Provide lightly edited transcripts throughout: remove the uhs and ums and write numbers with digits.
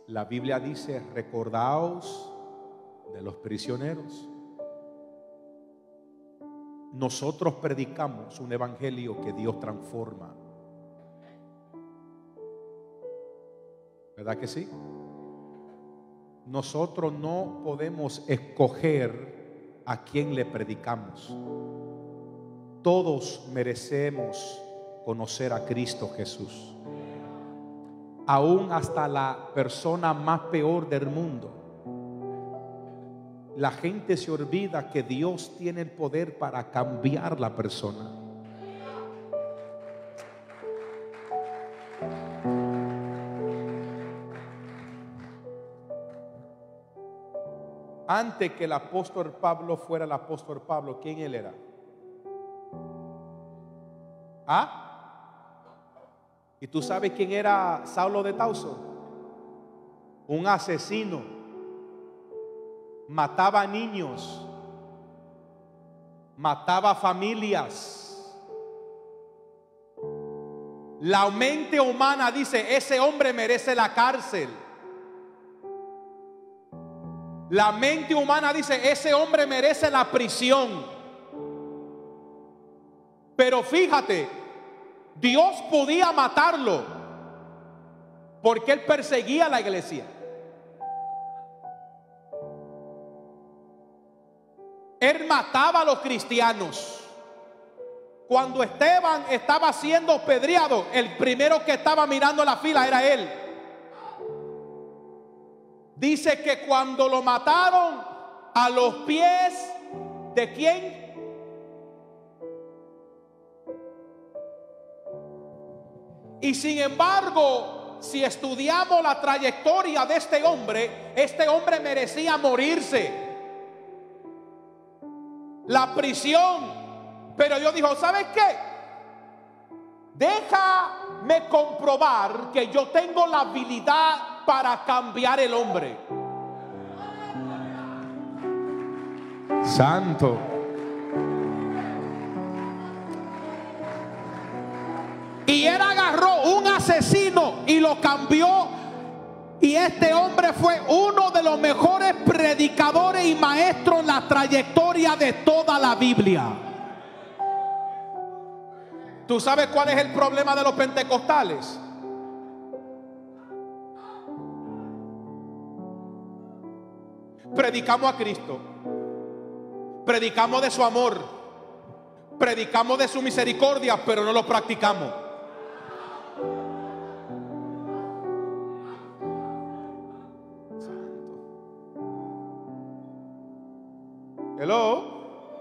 La Biblia dice: recordaos de los prisioneros. Nosotros predicamos un evangelio que Dios transforma. ¿Verdad que sí? Nosotros no podemos escoger a quién le predicamos. Todos merecemos conocer a Cristo Jesús. Aún hasta la persona más peor del mundo. La gente se olvida que Dios tiene el poder para cambiar la persona. Antes que el apóstol Pablo fuera el apóstol Pablo, ¿quién él era? ¿Y tú sabes quién era Saulo de Tarso? Un asesino. Mataba niños, mataba familias. La mente humana dice: ese hombre merece la cárcel. La mente humana dice: ese hombre merece la prisión. Pero fíjate, Dios podía matarlo porque él perseguía a la iglesia. Él mataba a los cristianos. Cuando Esteban estaba siendo apedreado, el primero que estaba mirando la fila era él. Dice que cuando lo mataron, a los pies ¿de quién? Y sin embargo, si estudiamos la trayectoria de este hombre merecía morirse. La prisión. Pero Dios dijo: ¿sabes qué? Déjame comprobar que yo tengo la habilidad para cambiar el hombre. Santo. Y él agarró un asesino y lo cambió. Y este hombre fue uno de los mejores predicadores y maestros en la trayectoria de toda la Biblia. ¿Tú sabes cuál es el problema de los pentecostales? Predicamos a Cristo, predicamos de su amor, predicamos de su misericordia, pero no lo practicamos. Hello.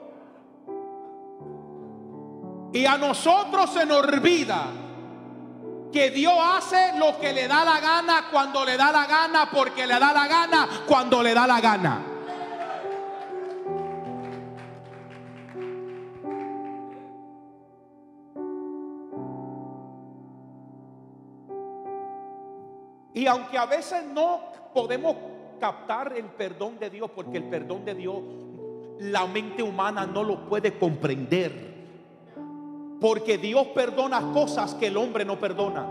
Y a nosotros se nos olvida que Dios hace lo que le da la gana, cuando le da la gana, porque le da la gana, cuando le da la gana. Y aunque a veces no podemos captar el perdón de Dios, porque el perdón de Dios la mente humana no lo puede comprender, porque Dios perdona cosas que el hombre no perdona.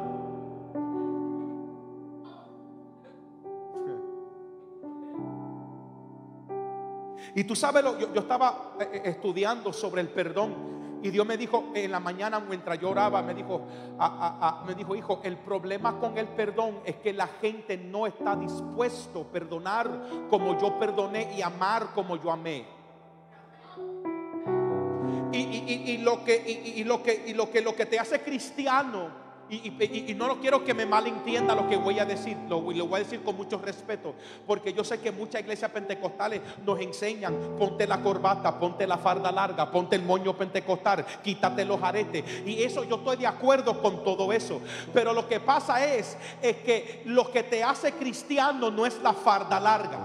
Y tú sabes, yo estaba estudiando sobre el perdón, y Dios me dijo en la mañana mientras yo oraba, me dijo, hijo, el problema con el perdón es que la gente no está dispuesto a perdonar como yo perdoné y amar como yo amé. Y lo que te hace cristiano, y no lo quiero que me malentienda lo que voy a decir, lo voy a decir con mucho respeto, porque yo sé que muchas iglesias pentecostales nos enseñan: ponte la corbata, ponte la farda larga, ponte el moño pentecostal, quítate los aretes. Y eso, yo estoy de acuerdo con todo eso, pero lo que pasa es que lo que te hace cristiano no es la farda larga.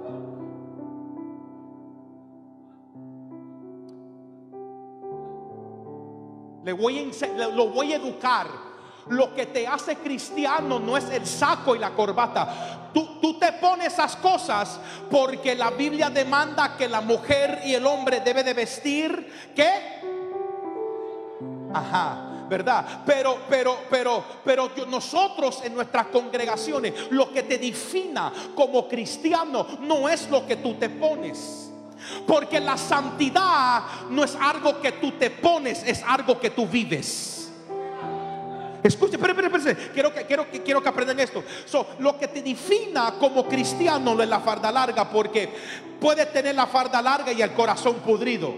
Lo voy a educar. Lo que te hace cristiano no es el saco y la corbata. Tú te pones esas cosas porque la Biblia demanda que la mujer y el hombre debe de vestir ¿qué? ¿verdad? Pero nosotros en nuestras congregaciones, lo que te defina como cristiano no es lo que tú te pones. Porque la santidad no es algo que tú te pones, es algo que tú vives. Escuche, espérense. Quiero que aprendan esto. Lo que te defina como cristiano no es la farda larga, porque puedes tener la farda larga y el corazón pudrido.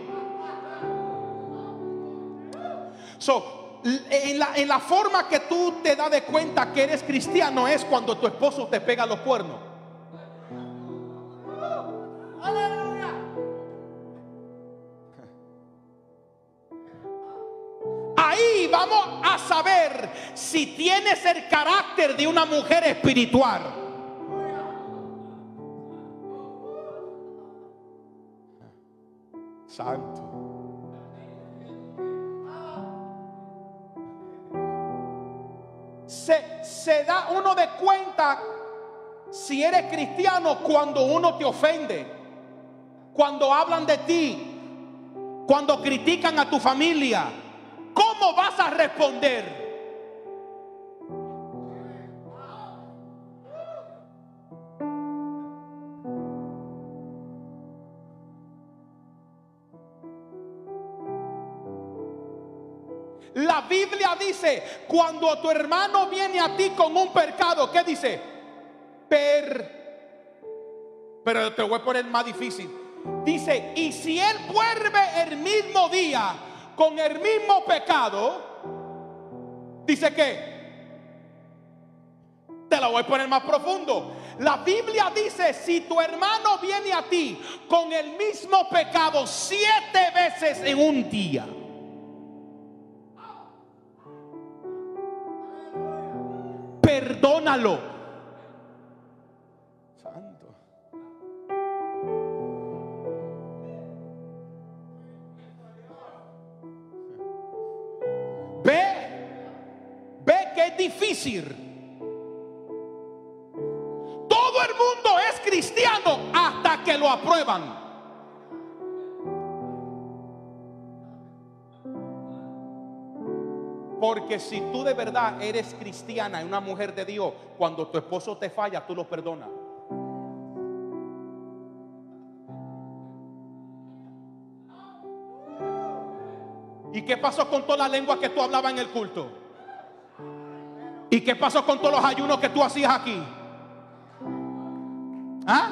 En la forma que tú te das de cuenta que eres cristiano es cuando tu esposo te pega los cuernos. Ahí vamos a saber si tienes el carácter de una mujer espiritual. Santo. Se da uno de cuenta si eres cristiano cuando uno te ofende, cuando hablan de ti, cuando critican a tu familia. ¿Cómo vas a responder? La Biblia dice, cuando tu hermano viene a ti con un pecado, ¿qué dice? Pero te voy a poner más difícil. Dice, y si él vuelve el mismo día con el mismo pecado, dice que te la voy a poner más profundo. La Biblia dice, si tu hermano viene a ti con el mismo pecado 7 veces en un día, perdónalo. Santo. Ve que es difícil. Todo el mundo es cristiano hasta que lo aprueban. Porque si tú de verdad eres cristiana y una mujer de Dios, cuando tu esposo te falla, tú lo perdonas. ¿Y qué pasó con todas las lenguas que tú hablabas en el culto? ¿Y qué pasó con todos los ayunos que tú hacías aquí? ¿Ah?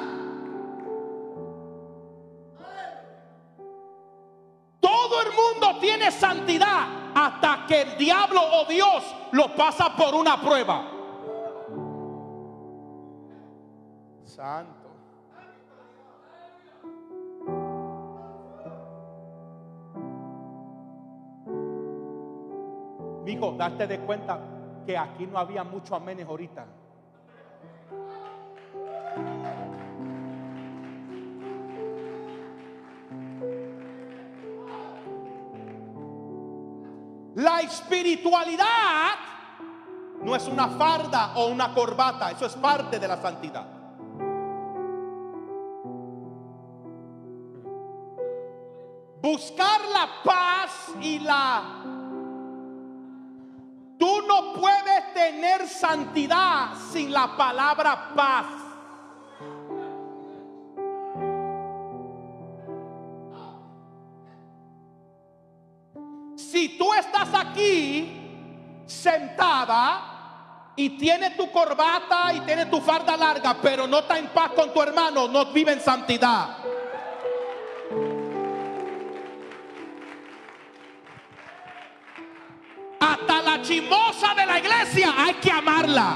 Todo el mundo tiene santidad hasta que el diablo o Dios lo pasa por una prueba. Santo. Mijo, date de cuenta que aquí no había muchos amenes ahorita. La espiritualidad no es una farda o una corbata, eso es parte de la santidad. Buscar la paz y Tú no puedes tener santidad sin la palabra paz. Si tú estás aquí sentada y tienes tu corbata y tienes tu farda larga, pero no está en paz con tu hermano, no vive en santidad. Hasta la chismosa de la iglesia hay que amarla.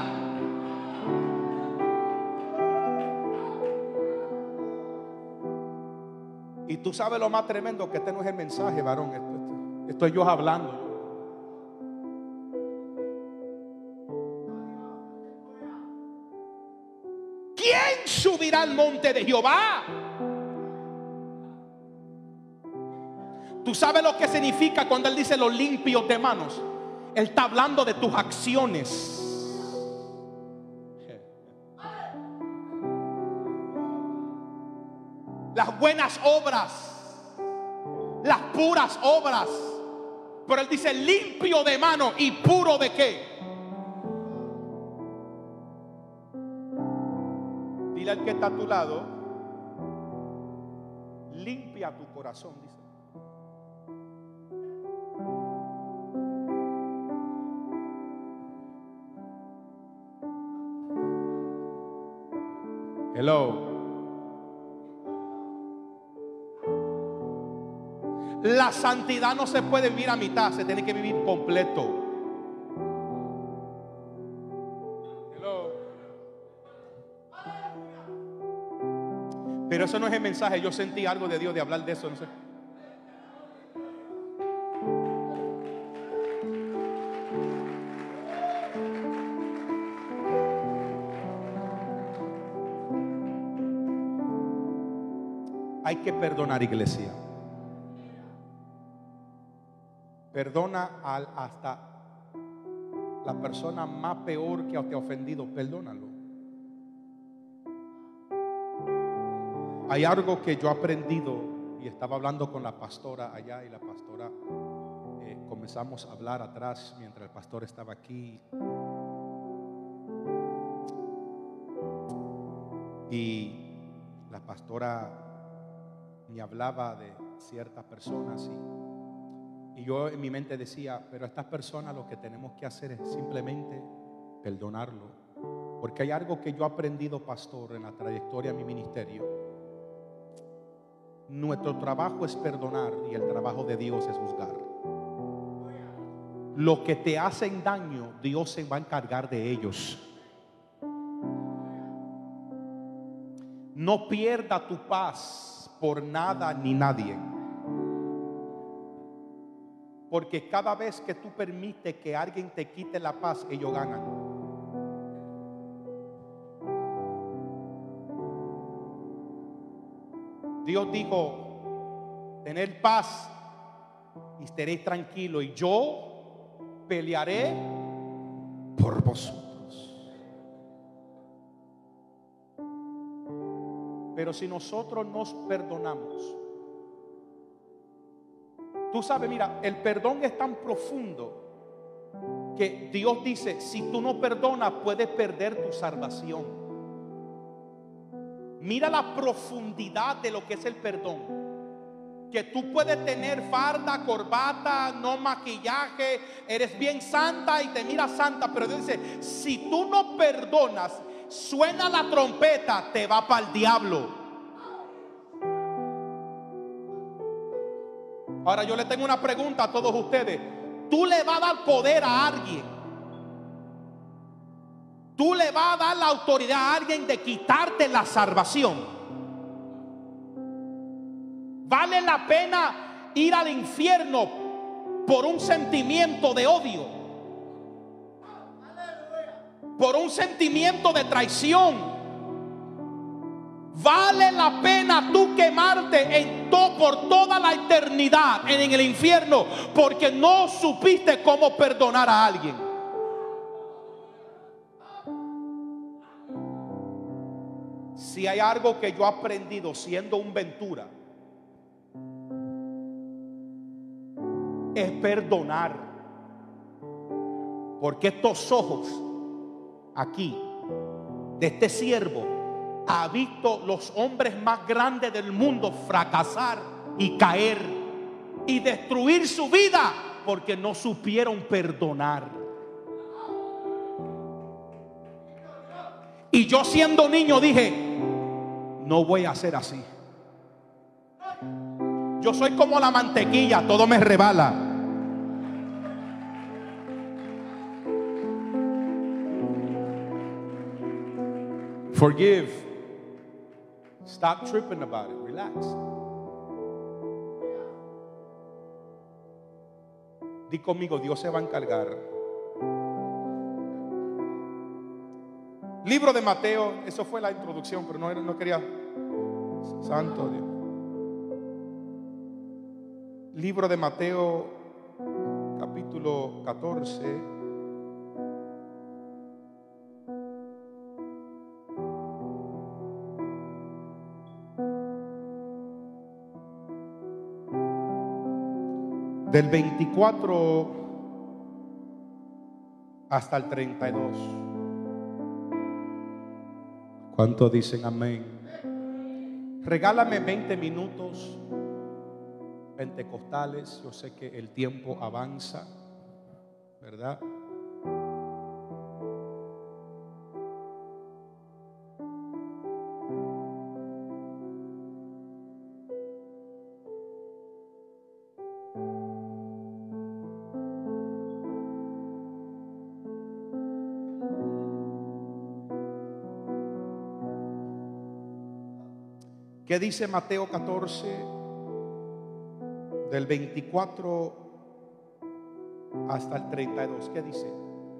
Y tú sabes lo más tremendo, que este no es el mensaje, varón. Estoy yo hablando. ¿Quién subirá al monte de Jehová? ¿Tú sabes lo que significa cuando él dice los limpios de manos? Él está hablando de tus acciones. Las buenas obras, las puras obras, Pero él dice limpio de mano y puro de qué. Dile al que está a tu lado, limpia tu corazón, dice. Hello. La santidad no se puede vivir a mitad, se tiene que vivir completo. Hello. Pero eso no es el mensaje. Yo sentí algo de Dios de hablar de eso, no sé. Hay que perdonar, iglesia. Perdona hasta la persona más peor que te ha ofendido. Perdónalo. Hay algo que yo he aprendido y estaba hablando con la pastora allá y la pastora comenzamos a hablar atrás mientras el pastor estaba aquí. Y la pastora me hablaba de ciertas personas y yo en mi mente decía, pero a estas personas lo que tenemos que hacer es simplemente perdonarlo. Porque hay algo que yo he aprendido, pastor, en la trayectoria de mi ministerio. Nuestro trabajo es perdonar y el trabajo de Dios es juzgar. Lo que te hacen daño, Dios se va a encargar de ellos. No pierda tu paz por nada ni nadie. Porque cada vez que tú permites que alguien te quite la paz, ellos ganan. Dios dijo, tener paz y estaréis tranquilos y yo pelearé por vosotros. Pero si nosotros nos perdonamos, tú sabes, mira, el perdón es tan profundo que Dios dice, si tú no perdonas, puedes perder tu salvación. Mira la profundidad de lo que es el perdón. Que tú puedes tener farda, corbata, no maquillaje, eres bien santa y te miras santa, pero Dios dice, si tú no perdonas, suena la trompeta, te va para el diablo. Ahora yo le tengo una pregunta a todos ustedes. ¿Tú le vas a dar poder a alguien? ¿Tú le vas a dar la autoridad a alguien de quitarte la salvación? ¿Vale la pena ir al infierno por un sentimiento de odio? ¿Por un sentimiento de traición? ¿Vale la pena tú quemarte por toda la eternidad en el infierno porque no supiste cómo perdonar a alguien? Si hay algo que yo he aprendido siendo un Ventura, es perdonar. Porque estos ojos aquí de este siervo ha visto los hombres más grandes del mundo fracasar y caer y destruir su vida porque no supieron perdonar. Y yo siendo niño dije, no voy a ser así. Yo soy como la mantequilla, todo me rebala. Forgive. Stop tripping about it. Relax. Di conmigo, Dios se va a encargar. Libro de Mateo, eso fue la introducción, pero no quería. Santo Dios. Libro de Mateo, capítulo 14. del 24 hasta el 32. ¿Cuántos dicen amén? Regálame 20 minutos pentecostales. Yo sé que el tiempo avanza, ¿verdad? ¿Qué dice Mateo 14, del 24 hasta el 32? ¿Qué dice?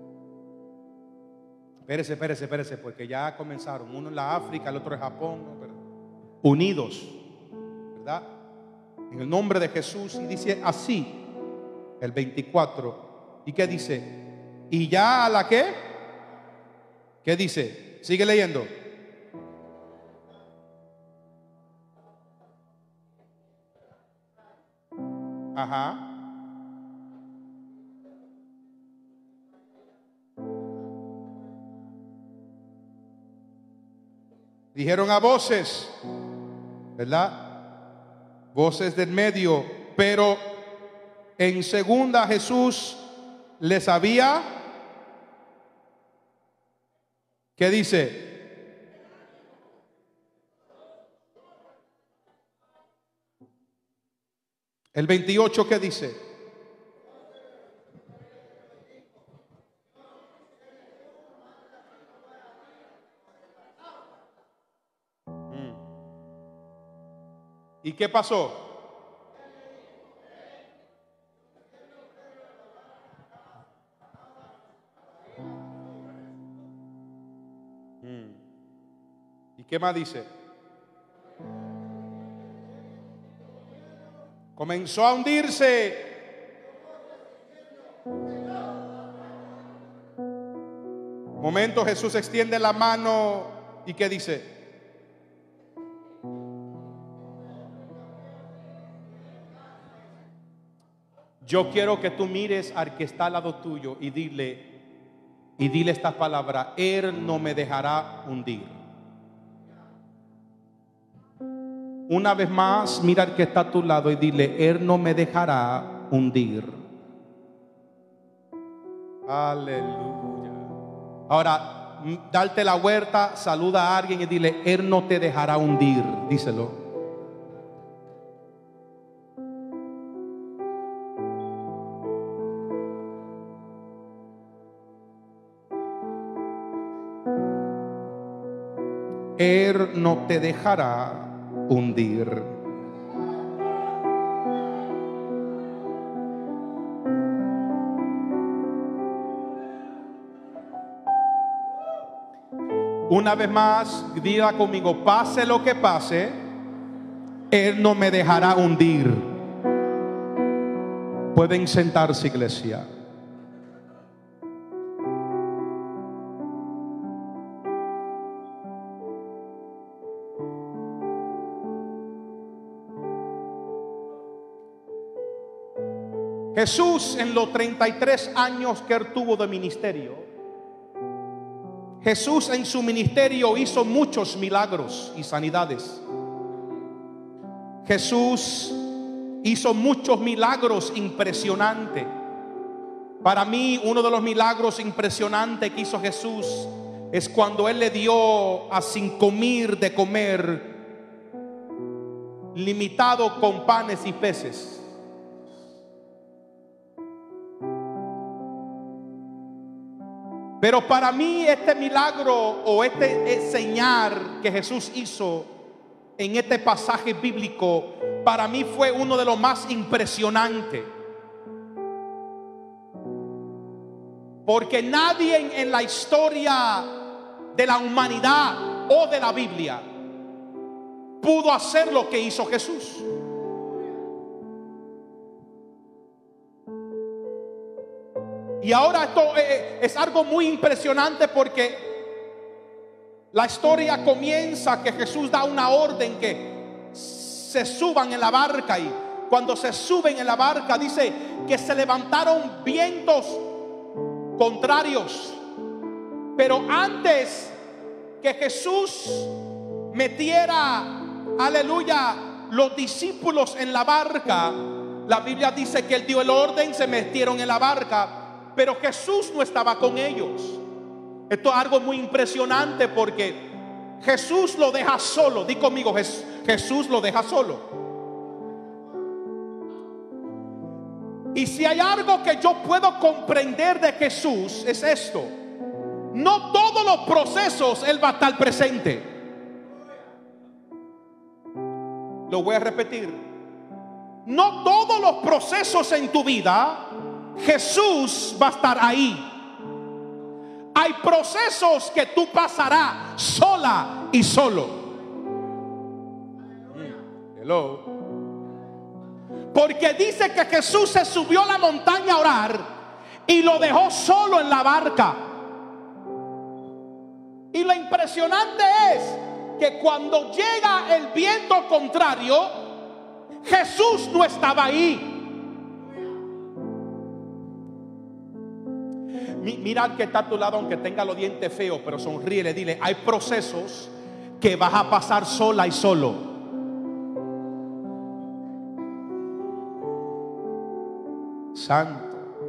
Espérese, porque ya comenzaron. Uno en la África, el otro en Japón, ¿no? Unidos, ¿verdad? En el nombre de Jesús. Y dice así, el 24. ¿Y qué dice? ¿Y ya a la qué? ¿Qué dice? Sigue leyendo. Ajá. Dijeron a voces, ¿verdad? Voces del medio, pero en segunda Jesús les había, ¿qué dice? El 28, ¿qué dice? ¿Y qué pasó? ¿Y qué más dice? Comenzó a hundirse. Momento, Jesús extiende la mano y ¿qué dice? Yo quiero que tú mires al que está al lado tuyo y dile esta palabra: Él no me dejará hundir. Una vez más, mira al que está a tu lado y dile: Él no me dejará hundir. Aleluya. Ahora, darte la vuelta, saluda a alguien y dile: Él no te dejará hundir. Díselo. Él no te dejará hundir. Una vez más, diga conmigo: pase lo que pase, Él no me dejará hundir. Pueden sentarse, iglesia. Jesús, en los 33 años que él tuvo de ministerio, Jesús en su ministerio hizo muchos milagros y sanidades. Jesús hizo muchos milagros impresionantes. Para mí, uno de los milagros impresionantes que hizo Jesús es cuando él le dio a 5,000 de comer, limitado con panes y peces. Pero para mí este milagro o este señal que Jesús hizo en este pasaje bíblico, para mí fue uno de los más impresionantes. Porque nadie en la historia de la humanidad o de la Biblia pudo hacer lo que hizo Jesús. Y ahora esto es algo muy impresionante, porque la historia comienza que Jesús da una orden que se suban en la barca cuando se suben en la barca, dice que se levantaron vientos contrarios. Pero antes que Jesús metiera, aleluya, los discípulos en la barca, la Biblia dice que Él dio el orden, se metieron en la barca, pero Jesús no estaba con ellos. Esto es algo muy impresionante porque Jesús lo deja solo. Di conmigo, Jesús lo deja solo. Y si hay algo que yo puedo comprender de Jesús, es esto: no todos los procesos Él va a estar presente. Lo voy a repetir. No todos los procesos en tu vida Jesús va a estar ahí. Hay procesos que tú pasarás sola y solo. Hello. Porque dice que Jesús se subió a la montaña a orar y lo dejó solo en la barca. Y lo impresionante es que cuando llega el viento contrario, Jesús no estaba ahí. Mira al que está a tu lado, aunque tenga los dientes feos, pero sonríele, dile: hay procesos que vas a pasar sola y solo. Santo.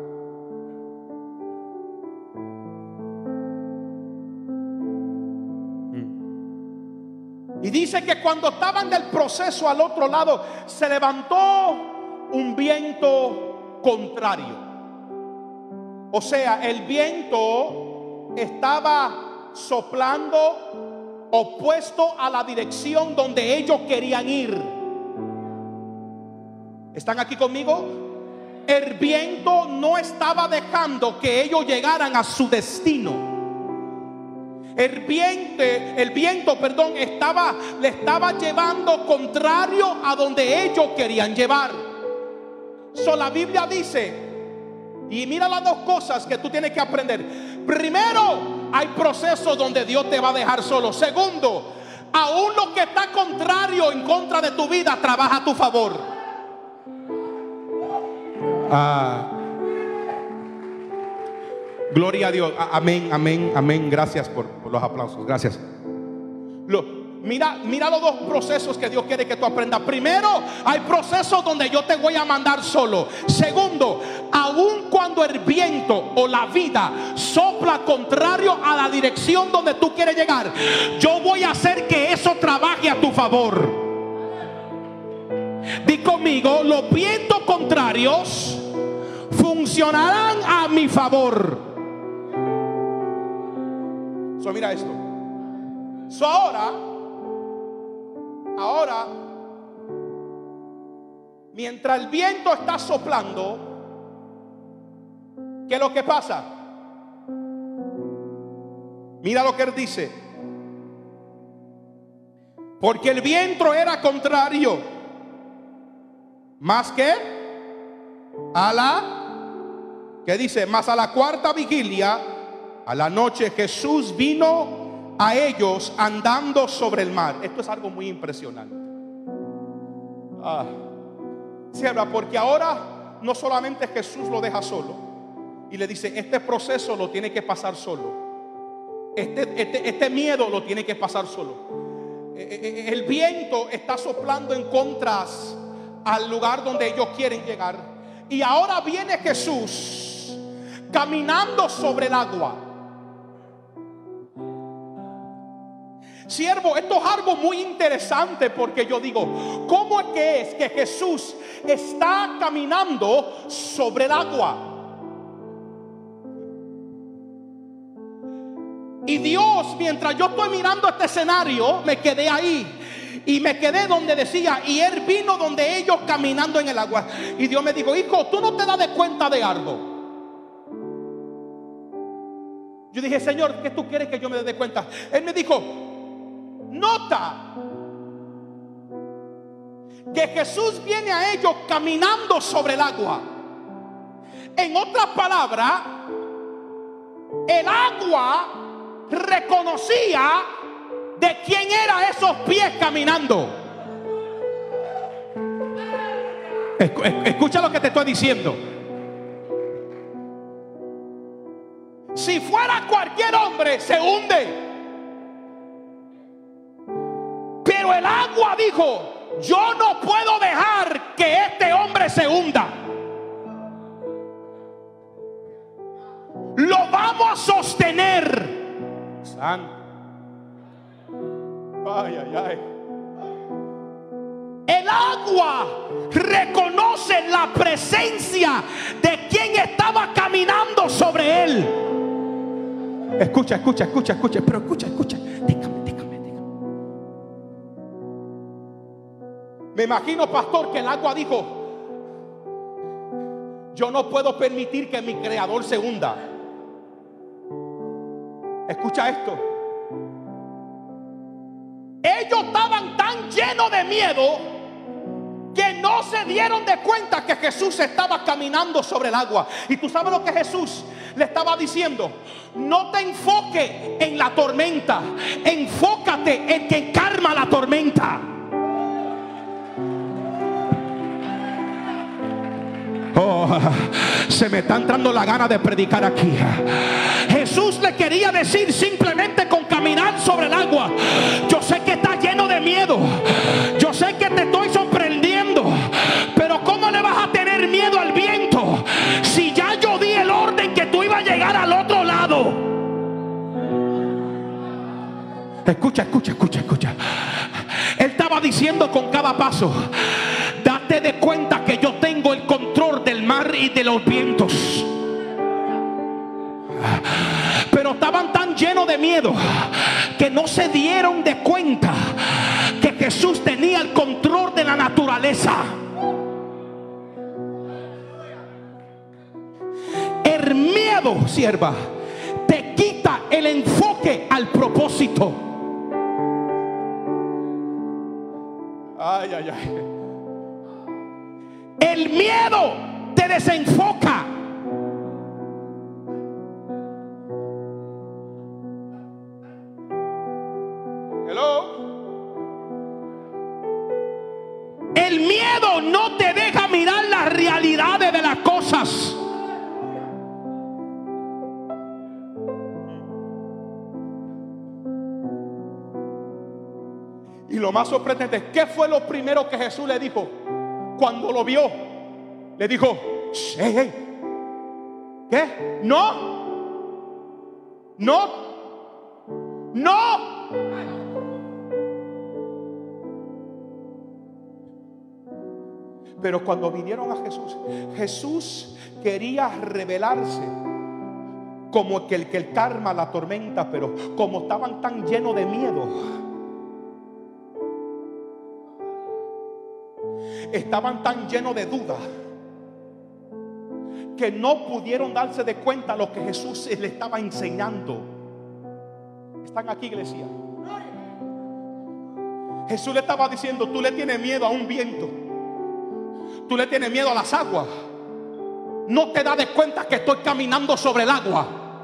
Y dice que cuando estaban del proceso al otro lado, se levantó un viento contrario. O sea, el viento estaba soplando opuesto a la dirección donde ellos querían ir. ¿Están aquí conmigo? El viento no estaba dejando que ellos llegaran a su destino. El viento, le estaba llevando contrario a donde ellos querían llevar. La Biblia dice, y mira las dos cosas que tú tienes que aprender. Primero, hay procesos donde Dios te va a dejar solo. Segundo, aún lo que está contrario, en contra de tu vida, trabaja a tu favor. Gloria a Dios. Amén, amén, amén. Gracias por los aplausos. Gracias. Mira los dos procesos que Dios quiere que tú aprendas. Primero, hay procesos donde yo te voy a mandar solo. Segundo, aun cuando el viento o la vida sopla contrario a la dirección donde tú quieres llegar, yo voy a hacer que eso trabaje a tu favor. Di conmigo: los vientos contrarios funcionarán a mi favor. Mira esto. Ahora, mientras el viento está soplando, ¿qué es lo que pasa? Mira lo que él dice. Porque el viento era contrario, más que a la, ¿qué dice? Más a la cuarta vigilia, a la noche, Jesús vino a ellos andando sobre el mar. Esto es algo muy impresionante. Porque ahora no solamente Jesús lo deja solo y le dice: este proceso lo tiene que pasar solo. Este miedo lo tiene que pasar solo. El viento está soplando en contras al lugar donde ellos quieren llegar. Y ahora viene Jesús caminando sobre el agua. Siervo, esto es algo muy interesante, porque yo digo, ¿cómo es que Jesús está caminando sobre el agua? Y Dios, mientras yo estoy mirando este escenario, me quedé ahí. Y me quedé donde decía: y Él vino donde ellos caminando en el agua. Y Dios me dijo: hijo, ¿tú no te das de cuenta de algo? Yo dije: Señor, ¿qué tú quieres que yo me dé cuenta? Él me dijo: nota que Jesús viene a ellos caminando sobre el agua. En otras palabras, el agua reconocía de quién eran esos pies caminando. Escucha lo que te estoy diciendo. Si fuera cualquier hombre, se hunde. Pero el agua dijo: yo no puedo dejar que este hombre se hunda. Lo vamos a sostener. Santo. Ay, ay, ay. El agua reconoce la presencia de quien estaba caminando sobre él. Escucha. Pero escucha. Dígame. Me imagino, pastor, que el agua dijo: yo no puedo permitir que mi creador se hunda. Escucha esto. Ellos estaban tan llenos de miedo que no se dieron de cuenta que Jesús estaba caminando sobre el agua. Y tú sabes lo que Jesús le estaba diciendo: no te enfoques en la tormenta, enfócate en quien calma la tormenta. Oh, se me está entrando la gana de predicar aquí. Jesús le quería decir simplemente con caminar sobre el agua: yo sé que estás lleno de miedo, yo sé que te estoy sorprendiendo, pero ¿cómo le vas a tener miedo al viento si ya yo di el orden que tú ibas a llegar al otro lado? Escucha. Él estaba diciendo con cada paso: date de cuenta que yo tengo el control del mar y de los vientos. Pero estaban tan llenos de miedo que no se dieron de cuenta que Jesús tenía el control de la naturaleza. El miedo, sierva, te quita el enfoque al propósito. Ay. El miedo te desenfoca. El miedo no te deja mirar las realidades de las cosas. Y lo más sorprendente, ¿qué fue lo primero que Jesús le dijo cuando lo vio? Le dijo: hey. ¿Qué? No. Pero cuando vinieron a Jesús quería revelarse como que el calma la tormenta, pero como estaban tan llenos de miedo, estaban tan llenos de duda, que no pudieron darse de cuenta lo que Jesús le estaba enseñando. ¿Están aquí, iglesia? Jesús le estaba diciendo: tú le tienes miedo a un viento, tú le tienes miedo a las aguas, no te das de cuenta que estoy caminando sobre el agua.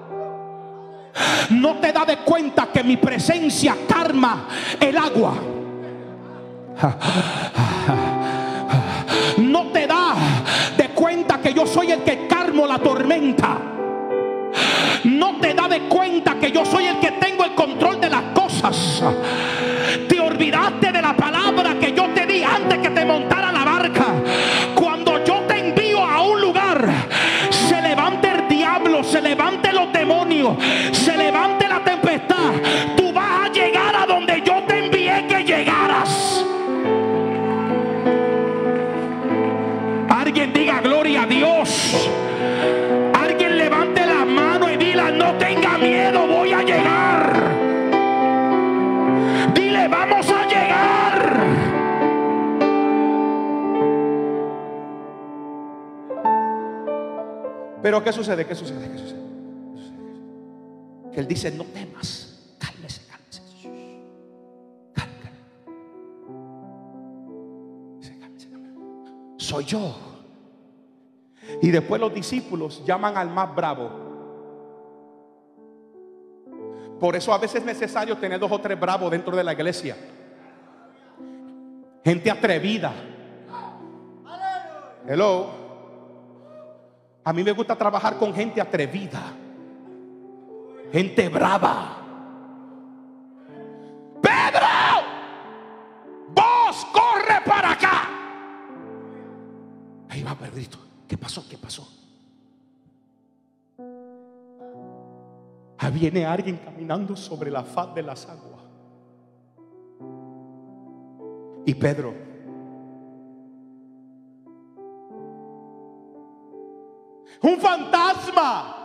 No te das de cuenta que mi presencia calma el agua. No te das de cuenta que yo soy el que calmo la tormenta. No te das de cuenta que yo soy el que tengo el control de las cosas. Te olvidaste de la palabra que yo te di antes que te montara la barca. Cuando yo te envío a un lugar, se levante el diablo, se levante los demonios, se levante la tempestad, tú vas a llegar a donde yo te envié que llegaras. Alguien diga gloria a Dios. Alguien levante las manos y dile: no tenga miedo, voy a llegar. Dile: vamos a llegar. Pero ¿qué sucede? Que Él dice: no temas, cálmese. Soy yo. Y después los discípulos llaman al más bravo. Por eso a veces es necesario tener 2 o 3 bravos dentro de la iglesia. Gente atrevida. Hello. A mí me gusta trabajar con gente atrevida, gente brava. Pedro, vos corre para acá. Ahí va Pedrito. ¿Qué pasó? ¿Qué pasó? Ahí viene alguien caminando sobre la faz de las aguas. Y Pedro, un fantasma.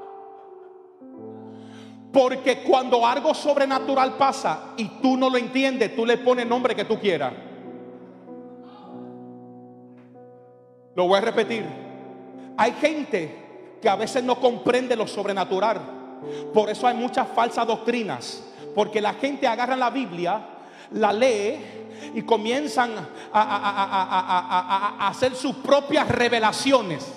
Porque cuando algo sobrenatural pasa y tú no lo entiendes, tú le pones el nombre que tú quieras. Lo voy a repetir. Hay gente que a veces no comprende lo sobrenatural. Por eso hay muchas falsas doctrinas. Porque la gente agarra la Biblia, la lee y comienzan a hacer sus propias revelaciones.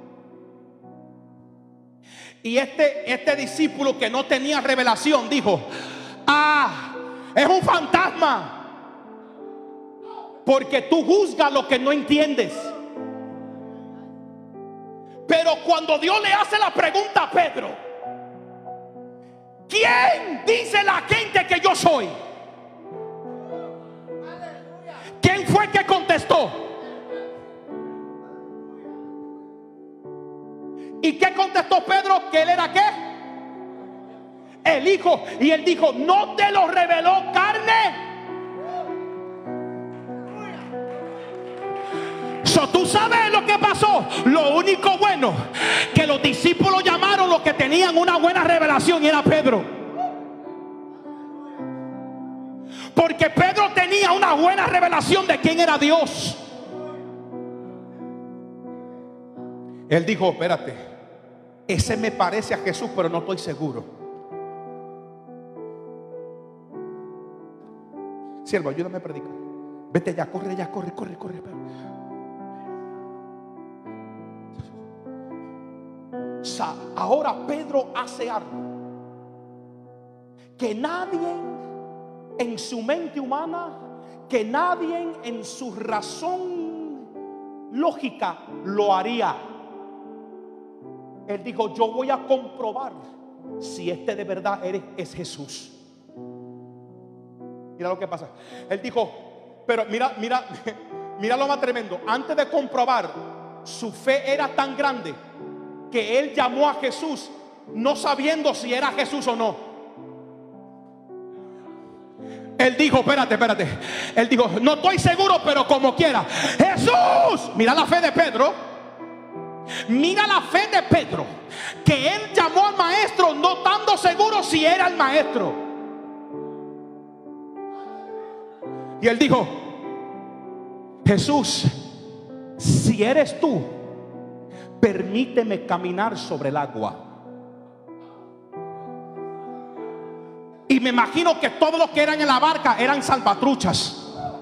Y este discípulo que no tenía revelación dijo: es un fantasma. Porque tú juzgas lo que no entiendes. Pero cuando Dios le hace la pregunta a Pedro: ¿quién dice la gente que yo soy? ¿Quién fue que contestó? ¿Y qué contestó Pedro? ¿Que él era qué? El Hijo. Y él dijo: no te lo reveló carne. Tú sabes lo que pasó. Lo único bueno, que los discípulos llamaron los que tenían una buena revelación, y era Pedro. Porque Pedro tenía una buena revelación de quién era Dios. Él dijo: espérate, ese me parece a Jesús, pero no estoy seguro. Siervo, ayúdame a predicar. Vete ya, corre, corre. Ahora Pedro hace algo que nadie en su mente humana, que nadie en su razón lógica lo haría. Él dijo: yo voy a comprobar si este de verdad es Jesús. Mira lo que pasa. Él dijo, pero mira lo más tremendo. Antes de comprobar, su fe era tan grande que él llamó a Jesús no sabiendo si era Jesús o no. Él dijo: espérate. Él dijo: no estoy seguro, pero como quiera. Jesús. Mira la fe de Pedro. Mira la fe de Pedro, que él llamó al maestro no estando seguro si era el maestro. Y él dijo: Jesús, si eres tú, permíteme caminar sobre el agua. Y me imagino que todos los que eran en la barca eran salvatruchas.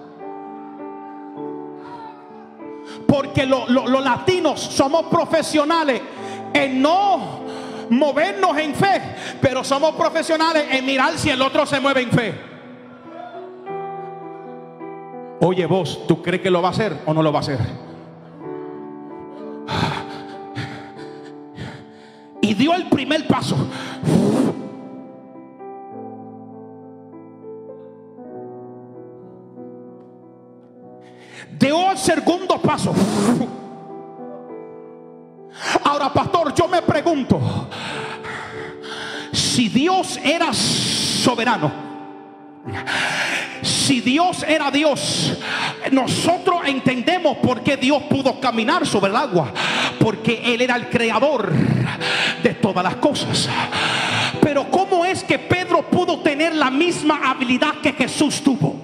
Porque los latinos somos profesionales en no movernos en fe, pero somos profesionales en mirar si el otro se mueve en fe. Oye, vos, ¿tú crees que lo va a hacer o no lo va a hacer? Y dio el primer paso. Dio el segundo paso. Ahora, pastor, yo me pregunto, si Dios era soberano, si Dios era Dios, nosotros entendemos por qué Dios pudo caminar sobre el agua, porque Él era el creador de todas las cosas. Pero ¿cómo es que Pedro pudo tener la misma habilidad que Jesús tuvo?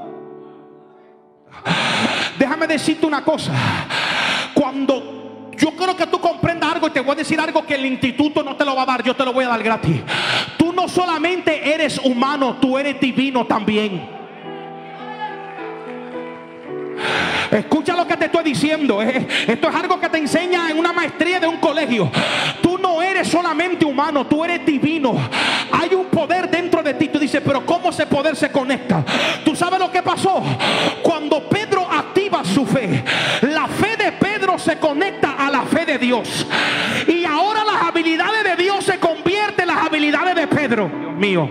Déjame decirte una cosa. Cuando yo quiero que tú comprendas algo, y te voy a decir algo que el instituto no te lo va a dar, yo te lo voy a dar gratis. Tú no solamente eres humano, tú eres divino también. Escucha lo que te estoy diciendo. Esto es algo que te enseña en una maestría de un colegio. Tú no eres solamente humano, tú eres divino. Hay un poder dentro de ti. Tú dices, pero ¿cómo ese poder se conecta? ¿Tú sabes lo que pasó? Cuando Pedro activa su fe, la fe de Pedro Dios. Y ahora las habilidades de Dios se convierten en las habilidades de Pedro. Dios mío.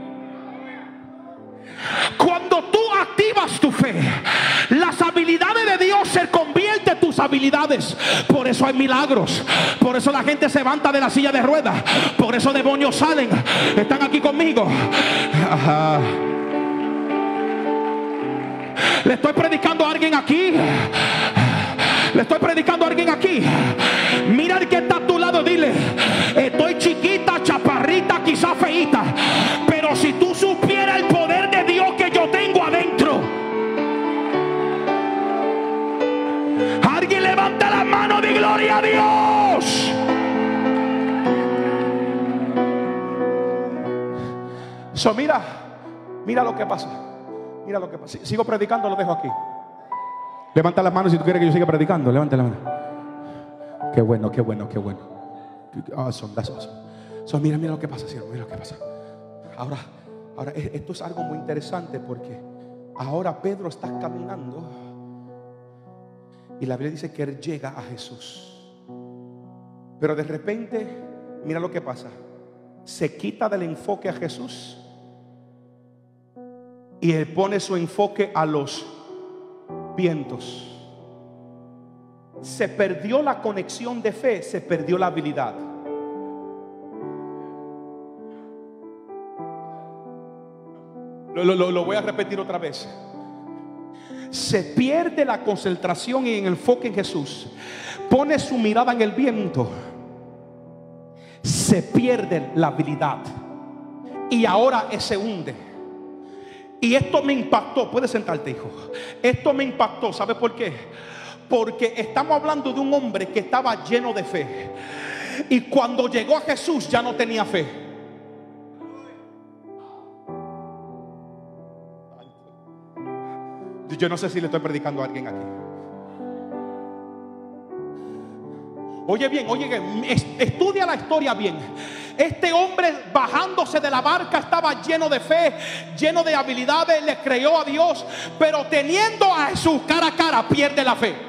Cuando tú activas tu fe, las habilidades de Dios se convierten en tus habilidades. Por eso hay milagros. Por eso la gente se levanta de la silla de ruedas. Por eso demonios salen. ¿Están aquí conmigo? Ajá. Le estoy predicando a alguien aquí. Le estoy predicando a alguien aquí. Mira al que está a tu lado, dile: estoy chiquita, chaparrita, quizás feíta, pero si tú supieras el poder de Dios que yo tengo adentro. Alguien levanta la mano de gloria a Dios. So, mira lo que pasa. Mira lo que pasa. Sigo predicando, lo dejo aquí. Levanta las manos si tú quieres que yo siga predicando. Levanta la mano. Qué bueno, qué bueno, qué bueno. Awesome, that's awesome. So, mira lo que pasa, siervo. Mira lo que pasa. Ahora, esto es algo muy interesante, porque ahora Pedro está caminando y la Biblia dice que él llega a Jesús. Pero de repente, mira lo que pasa. Se quita del enfoque a Jesús y él pone su enfoque a los vientos. Se perdió la conexión de fe, se perdió la habilidad. Lo voy a repetir otra vez. Se pierde la concentración y el enfoque en Jesús. Pone su mirada en el viento. Se pierde la habilidad y ahora se hunde. Y esto me impactó. Puedes sentarte, hijo. Esto me impactó. ¿Sabe por qué? Porque estamos hablando de un hombre que estaba lleno de fe, y cuando llegó a Jesús ya no tenía fe. Yo no sé si le estoy predicando a alguien aquí. Oye bien, estudia la historia bien. Este hombre, bajándose de la barca, estaba lleno de fe, lleno de habilidades, le creyó a Dios, pero teniendo a Jesús cara a cara, pierde la fe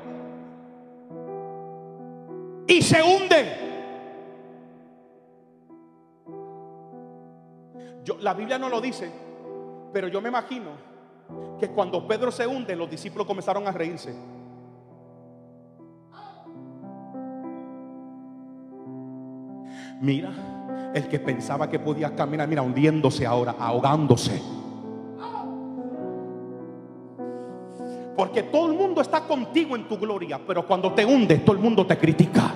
y se hunde. La Biblia no lo dice, pero yo me imagino que cuando Pedro se hunde, los discípulos comenzaron a reírse. Mira, el que pensaba que podía caminar, mira, hundiéndose ahora, ahogándose. Porque todo el mundo está contigo en tu gloria, pero cuando te hundes, todo el mundo te critica.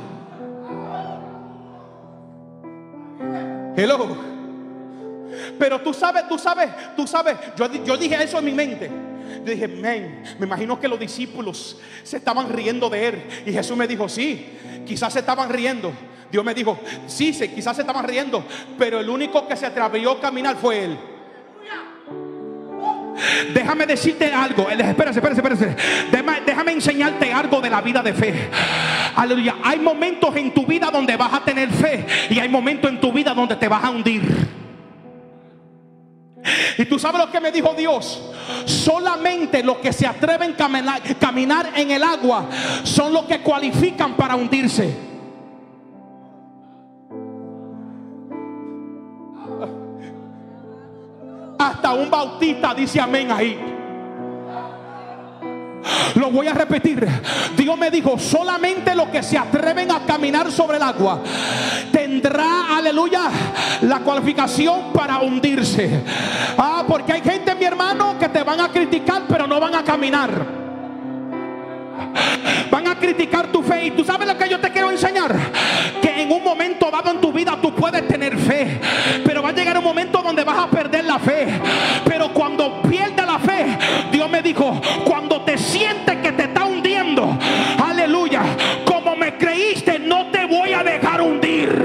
Hello. Pero tú sabes, yo dije eso en mi mente. Yo dije, me imagino que los discípulos se estaban riendo de él. Y Jesús me dijo, sí, quizás se estaban riendo. Dios me dijo, sí, quizás se estaban riendo, pero el único que se atrevió a caminar fue él. Déjame decirte algo. Espérate. Déjame enseñarte algo de la vida de fe. Aleluya. Hay momentos en tu vida donde vas a tener fe, y hay momentos en tu vida donde te vas a hundir. Y tú sabes lo que me dijo Dios: solamente los que se atreven a caminar en el agua son los que cualifican para hundirse. Hasta un bautista dice amén ahí. Lo voy a repetir. Dios me dijo, solamente los que se atreven a caminar sobre el agua tendrá, aleluya, la cualificación para hundirse. Porque hay gente, mi hermano, que te van a criticar, pero no van a caminar. Van a criticar tu fe. Y tú sabes lo que yo te quiero enseñar: que en un momento dado en tu vida tú puedes tener fe, pero va a llegar un momento donde vas a perder la fe. Pero cuando pierdes la fe, Dios me dijo, cuando te sientes que te está hundiendo, aleluya, como me creíste, no te voy a dejar hundir.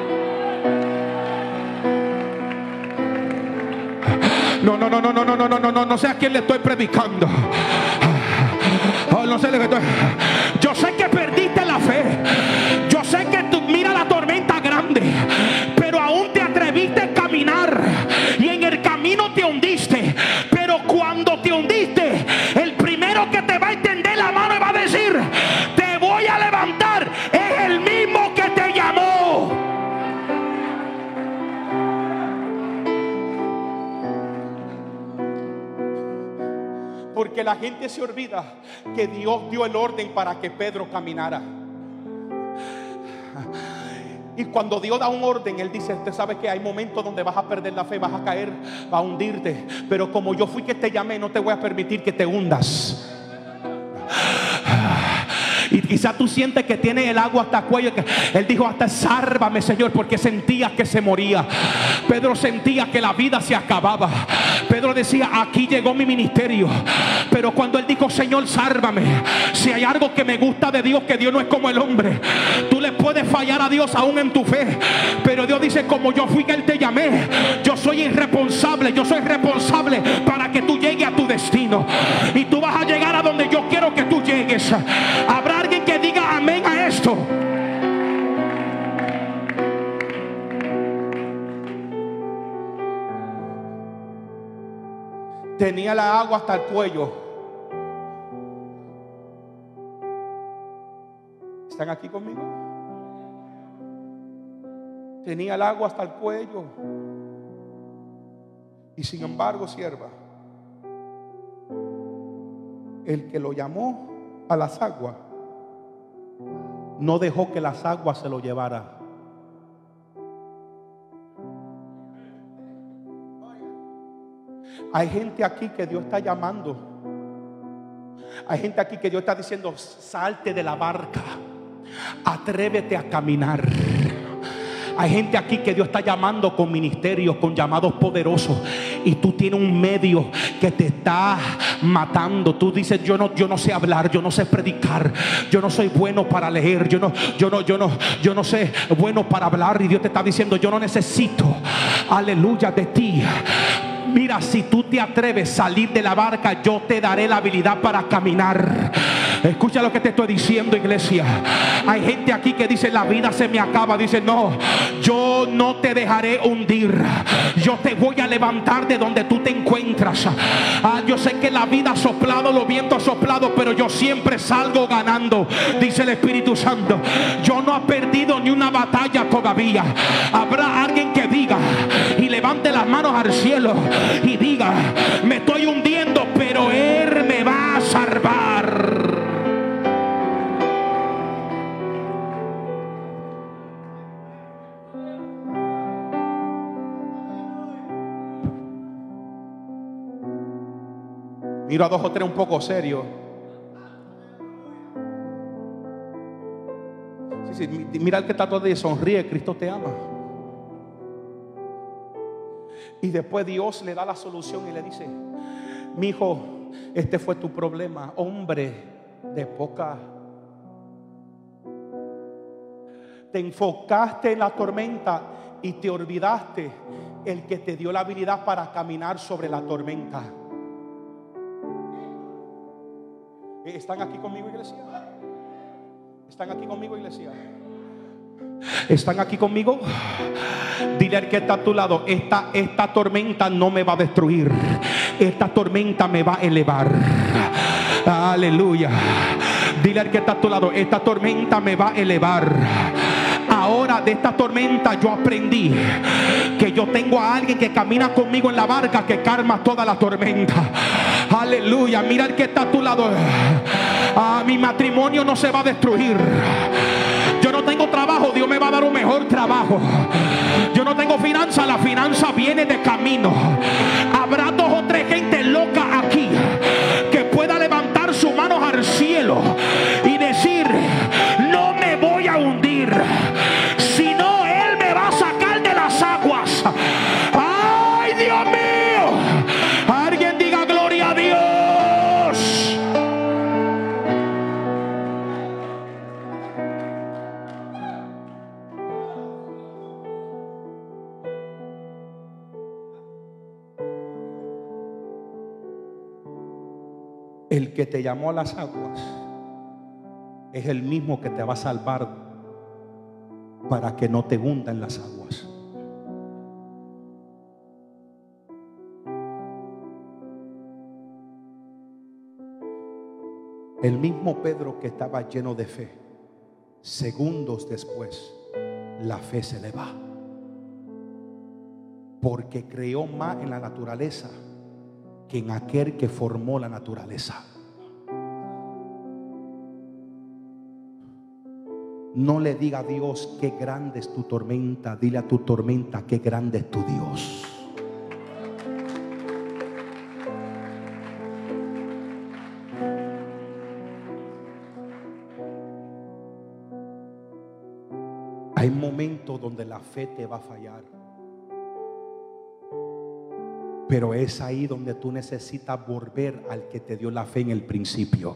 No sé a quién le estoy predicando. No sé lo que estoy. Yo sé que perdiste la fe. Yo sé que tú mira la tormenta grande, pero aún te atreviste a caminar, y en el camino te hundiste. Pero cuando te hundiste, el primero que te va a extender la mano y va a decir, te voy a levantar, es Porque la gente se olvida que Dios dio el orden para que Pedro caminara. Y cuando Dios da un orden, Él dice: usted sabe que hay momentos donde vas a perder la fe, vas a caer, vas a hundirte, pero como yo fui que te llamé, no te voy a permitir que te hundas. Y quizás tú sientes que tiene el agua hasta el cuello. Él dijo: hasta sálvame, Señor, porque sentía que se moría. Pedro sentía que la vida se acababa. Pedro decía: aquí llegó mi ministerio. Pero cuando él dijo: Señor, sálvame, si hay algo que me gusta de Dios, que Dios no es como el hombre. Tú le puedes fallar a Dios aún en tu fe, pero Dios dice: como yo fui que Él te llamé, yo soy irresponsable. Yo soy responsable para que tú llegues a tu destino. Y tú vas a llegar a donde yo quiero que tú llegues. Habrá alguien que diga amén a esto. Tenía la agua hasta el cuello. ¿Están aquí conmigo? Tenía el agua hasta el cuello. Y sin embargo, sierva, el que lo llamó a las aguas no dejó que las aguas se lo llevaran. Hay gente aquí que Dios está llamando. Hay gente aquí que Dios está diciendo: salte de la barca, atrévete a caminar. Hay gente aquí que Dios está llamando con ministerios, con llamados poderosos, y tú tienes un medio que te está matando. Tú dices: yo no sé hablar, yo no sé predicar, yo no soy bueno para leer, yo no sé bueno para hablar. Y Dios te está diciendo: yo no necesito, aleluya, de ti. Mira, si tú te atreves a salir de la barca, yo te daré la habilidad para caminar. Escucha lo que te estoy diciendo, iglesia. Hay gente aquí que dice: la vida se me acaba. Dice: no, yo no te dejaré hundir. Yo te voy a levantar de donde tú te encuentras. Yo sé que la vida ha soplado, los vientos han soplado, pero yo siempre salgo ganando, dice el Espíritu Santo. Yo no he perdido ni una batalla todavía. Habrá alguien que diga y levante las manos al cielo y diga: me estoy hundiendo, pero Él me va a salvar. Miro a dos o tres un poco serios. Sí, mira al que está todo y sonríe: Cristo te ama. Y después Dios le da la solución y le dice: mi hijo, este fue tu problema, hombre de poca. Te enfocaste en la tormenta y te olvidaste el que te dio la habilidad para caminar sobre la tormenta. ¿Están aquí conmigo, iglesia? ¿Están aquí conmigo, iglesia? ¿Están aquí conmigo? Dile al que está a tu lado: esta tormenta no me va a destruir, esta tormenta me va a elevar. Aleluya. Dile al que está a tu lado: esta tormenta me va a elevar. Ahora de esta tormenta yo aprendí que yo tengo a alguien que camina conmigo en la barca, que calma toda la tormenta. Aleluya. Mira el que está a tu lado: mi matrimonio no se va a destruir. Yo no tengo trabajo, Dios me va a dar un mejor trabajo. Yo no tengo finanza, la finanza viene de camino. Habrá dos o tres gente loca aquí que pueda levantar sus manos al cielo y decir: no me voy a hundir, sino Él me va a sacar de las aguas. ¡Ay, Dios mío! Alguien diga gloria a Dios. El que te llamó a las aguas es el mismo que te va a salvar para que no te hunda en las aguas. El mismo Pedro que estaba lleno de fe, segundos después, la fe se le va, porque creó más en la naturaleza que en aquel que formó la naturaleza. No le diga a Dios qué grande es tu tormenta. Dile a tu tormenta qué grande es tu Dios. Hay momentos donde la fe te va a fallar, pero es ahí donde tú necesitas volver al que te dio la fe en el principio.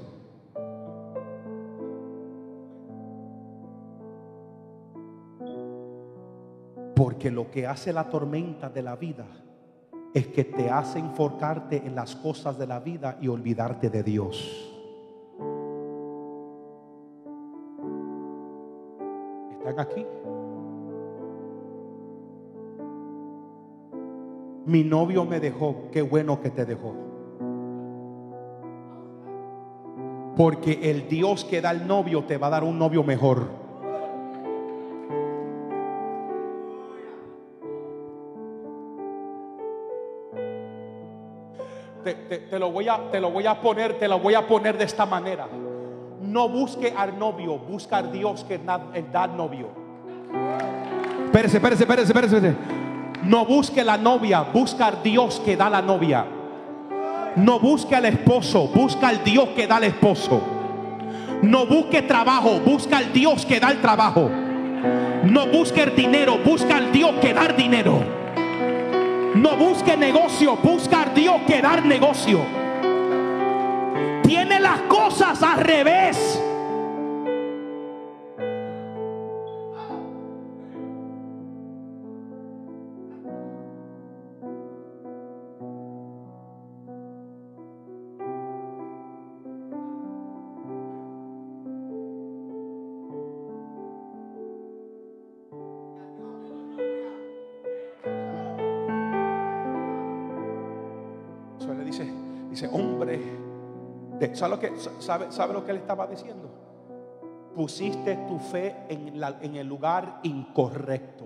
Porque lo que hace la tormenta de la vida es que te hace enfocarte en las cosas de la vida y olvidarte de Dios. ¿Están aquí? Mi novio me dejó. Qué bueno que te dejó. Porque el Dios que da el novio te va a dar un novio mejor. Te lo voy a poner de esta manera. No busque al novio, busca al Dios que da el novio. Espérese. No busque la novia, busca al Dios que da la novia. No busque al esposo, busca al Dios que da el esposo. No busque trabajo, busca al Dios que da el trabajo. No busque el dinero, busca al Dios que da el dinero. No busque negocio, busca al Dios que da el negocio. Tiene las cosas al revés. Dice, hombre, ¿sabe lo que él estaba diciendo? Pusiste tu fe en el lugar incorrecto.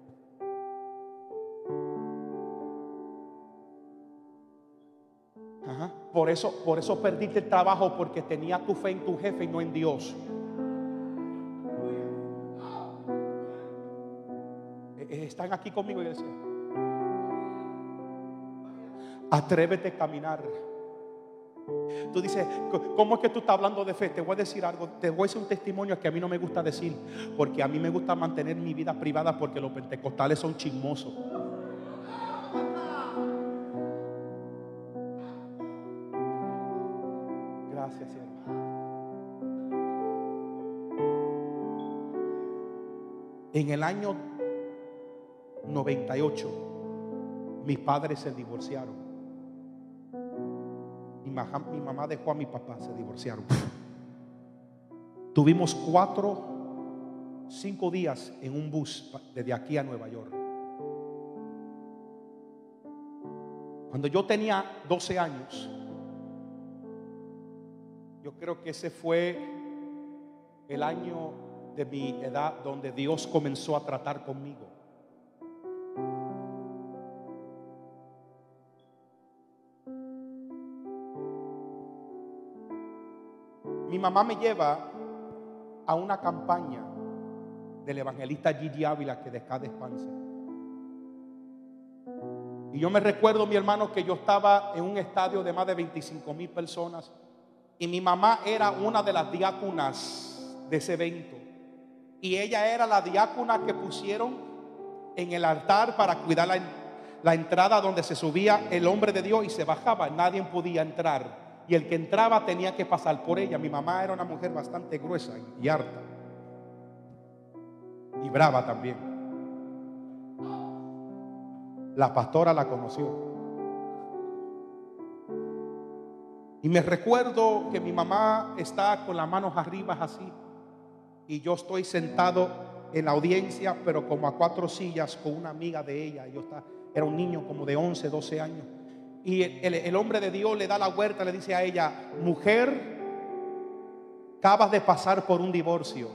Ajá. Por eso perdiste el trabajo, porque tenía tu fe en tu jefe y no en Dios. ¿Están aquí conmigo, iglesia? Atrévete a caminar. Tú dices, ¿cómo es que tú estás hablando de fe? Te voy a decir algo, te voy a decir un testimonio que a mí no me gusta decir, porque a mí me gusta mantener mi vida privada, porque los pentecostales son chismosos. Gracias, sierva. En el año 98 mis padres se divorciaron. Mi mamá dejó a mi papá, se divorciaron. Tuvimos 5 días en un bus desde aquí a Nueva York. Cuando yo tenía 12 años, yo creo que ese fue el año de mi edad donde Dios comenzó a tratar conmigo. Mi mamá me lleva a una campaña del evangelista Gigi Ávila, que descanse. Y yo me recuerdo, mi hermano, que yo estaba en un estadio de más de 25,000 personas, y mi mamá era una de las diáconas de ese evento, y ella era la diácona que pusieron en el altar para cuidar la entrada donde se subía el hombre de Dios y se bajaba. Nadie podía entrar, y el que entraba tenía que pasar por ella. Mi mamá era una mujer bastante gruesa y harta y brava también. La pastora la conoció, y me recuerdo que mi mamá está con las manos arriba así, y yo estoy sentado en la audiencia, pero como a 4 sillas, con una amiga de ella. Era un niño como de 11, 12 años. Y el hombre de Dios le da la vuelta, le dice a ella: mujer, acabas de pasar por un divorcio.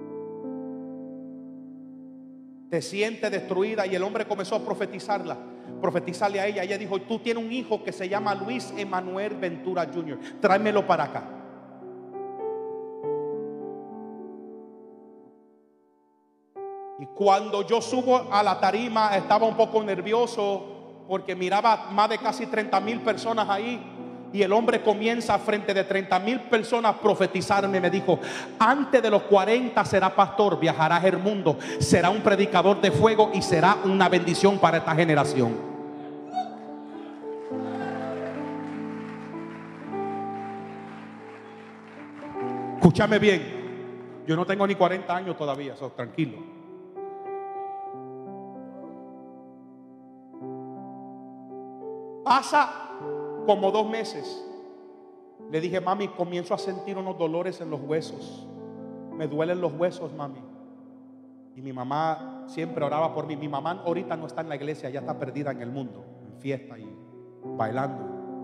Te sientes destruida. Y el hombre comenzó a profetizarla. profetízale a ella. Ella dijo: tú tienes un hijo que se llama Luis Emanuel Ventura Jr., tráemelo para acá. Y cuando yo subo a la tarima, estaba un poco nervioso porque miraba más de casi 30,000 personas ahí. Y el hombre comienza frente de 30,000 personas a profetizarme. Me dijo: antes de los 40 será pastor, viajará el mundo, será un predicador de fuego y será una bendición para esta generación. Escúchame bien, yo no tengo ni 40 años todavía, tranquilo. Pasa como 2 meses. Le dije: mami, comienzo a sentir unos dolores en los huesos. Me duelen los huesos, mami. Y mi mamá siempre oraba por mí. Mi mamá ahorita no está en la iglesia, ya está perdida en el mundo, en fiesta y bailando.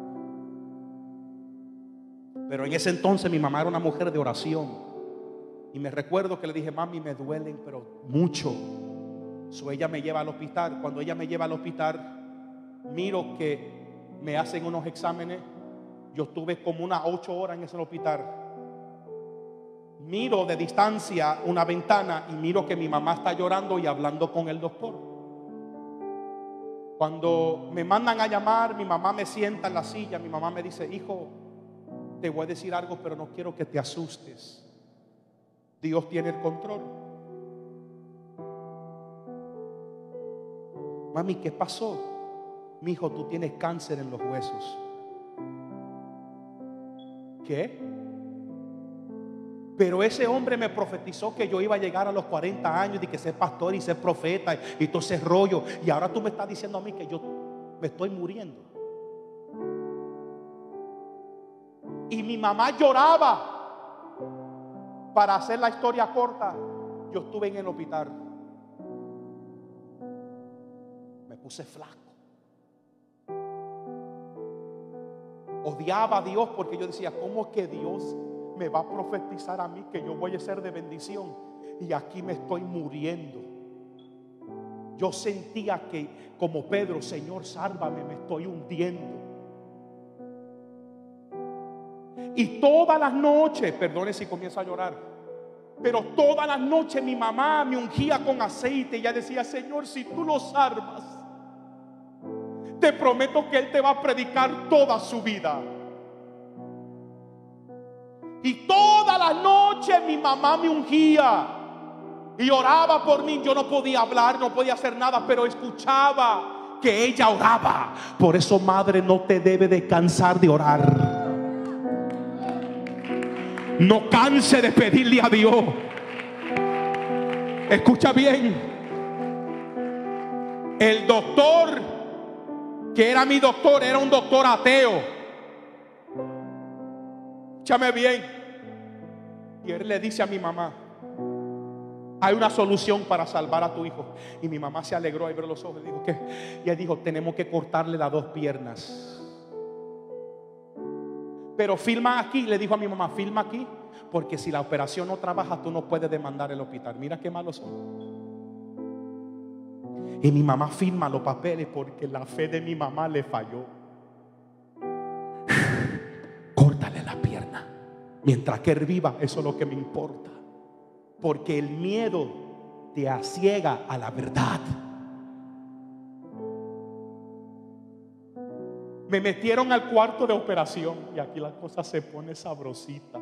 Pero en ese entonces mi mamá era una mujer de oración. Y me recuerdo que le dije: mami, me duelen, pero mucho. Ella me lleva al hospital. Cuando ella me lleva al hospital, miro que me hacen unos exámenes. Yo estuve como unas 8 horas en ese hospital. Miro de distancia una ventana y miro que mi mamá está llorando y hablando con el doctor. Cuando me mandan a llamar, mi mamá me sienta en la silla. Mi mamá me dice: hijo, te voy a decir algo, pero no quiero que te asustes. Dios tiene el control. Mami, ¿qué pasó? Mi hijo, tú tienes cáncer en los huesos. ¿Qué? Pero ese hombre me profetizó que yo iba a llegar a los 40 años y que ser pastor y ser profeta y todo ese rollo. Y ahora tú me estás diciendo a mí que yo me estoy muriendo. Y mi mamá lloraba. Para hacer la historia corta, yo estuve en el hospital. Me puse flaco. Odiaba a Dios porque yo decía: ¿cómo es que Dios me va a profetizar a mí que yo voy a ser de bendición? Y aquí me estoy muriendo. Yo sentía que, como Pedro: Señor, sálvame, me estoy hundiendo. Y todas las noches, perdone si comienzo a llorar, pero todas las noches mi mamá me ungía con aceite. Y ella decía: Señor, si tú lo salvas, te prometo que Él te va a predicar toda su vida. Y todas las noches mi mamá me ungía y oraba por mí. Yo no podía hablar, no podía hacer nada, pero escuchaba que ella oraba. Por eso, madre, no te debe de cansar de orar. No canse de pedirle a Dios. Escucha bien. El doctor que era mi doctor era un doctor ateo. Escúchame bien. Y él le dice a mi mamá: hay una solución para salvar a tu hijo. Y mi mamá se alegró y abrió los ojos y dijo: ¿qué? Y él dijo: tenemos que cortarle las 2 piernas. Pero firma aquí, le dijo a mi mamá: firma aquí, porque si la operación no trabaja, tú no puedes demandar el hospital. Mira qué malos son. Y mi mamá firma los papeles porque la fe de mi mamá le falló. Córtale la pierna. Mientras que él viva, eso es lo que me importa. Porque el miedo te asiega a la verdad. Me metieron al cuarto de operación. Y aquí la cosa se pone sabrosita.